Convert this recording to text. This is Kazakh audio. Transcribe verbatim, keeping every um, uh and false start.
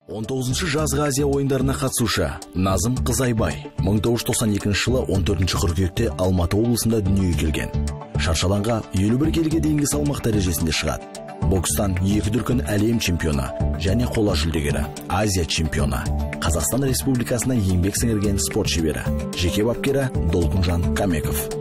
он тоғызыншы жазғы Азия ойындарына қатысушы Назым Қызайбай мың тоғыз жүз тоқсан екінші жылы он төртінші қыркүйекте Алматы облысында дүниеге келген. Шаршаланға елу бір келіге дейінгі салмақ дәрежесінде шығады. Бокстан екі дүркін әлем чемпионы және қола жүлдегері, Азия чемпионы. Қазақстан Республикасына еңбек сіңірген спорт шебері, жеке бапкері Долкунжан Камеков.